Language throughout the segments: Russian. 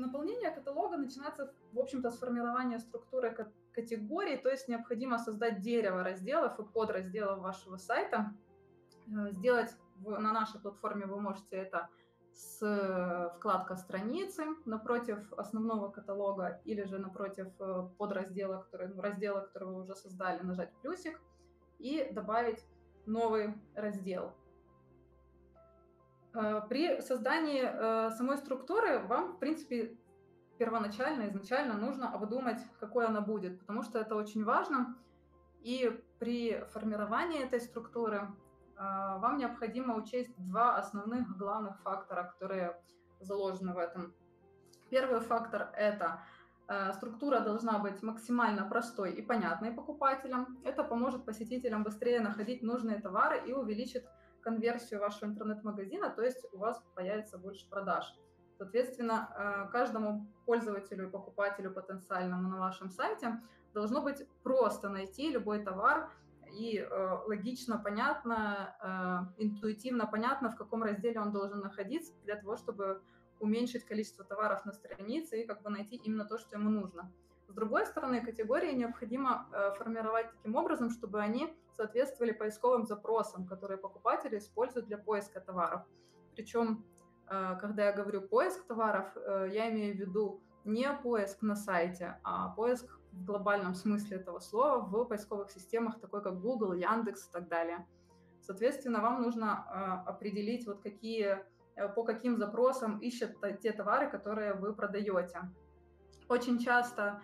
Наполнение каталога начинается, в общем-то, с формирования структуры категорий, то есть необходимо создать дерево разделов и подразделов вашего сайта. Сделать на нашей платформе вы можете это с вкладка «Страницы» напротив основного каталога или же напротив подраздела, раздела, который вы уже создали, нажать плюсик и добавить новый раздел. При создании самой структуры вам, в принципе, изначально нужно обдумать, какой она будет, потому что это очень важно. И при формировании этой структуры вам необходимо учесть два основных главных фактора, которые заложены в этом. Первый фактор – это структура должна быть максимально простой и понятной покупателям. Это поможет посетителям быстрее находить нужные товары и увеличит конверсию вашего интернет-магазина, то есть у вас появится больше продаж. Соответственно, каждому пользователю и покупателю потенциальному на вашем сайте должно быть просто найти любой товар и логично, понятно, интуитивно понятно, в каком разделе он должен находиться для того, чтобы уменьшить количество товаров на странице и найти именно то, что ему нужно. С другой стороны, категории необходимо формировать таким образом, чтобы они соответствовали поисковым запросам, которые покупатели используют для поиска товаров. Причем, когда я говорю поиск товаров, я имею в виду не поиск на сайте, а поиск в глобальном смысле этого слова в поисковых системах, такой как Google, Яндекс и так далее. Соответственно, вам нужно определить, по каким запросам ищут те товары, которые вы продаете. Очень часто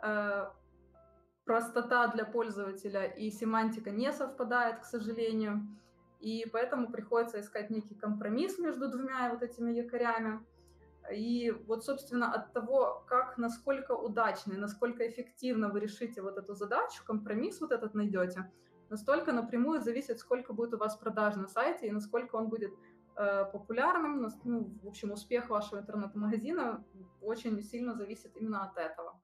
простота для пользователя и семантика не совпадает, к сожалению, и поэтому приходится искать некий компромисс между двумя этими якорями. И собственно, от того, насколько удачно и насколько эффективно вы решите эту задачу, компромисс этот найдете, настолько напрямую зависит, сколько будет у вас продаж на сайте и насколько он будет популярным. В общем, успех вашего интернет-магазина очень сильно зависит именно от этого.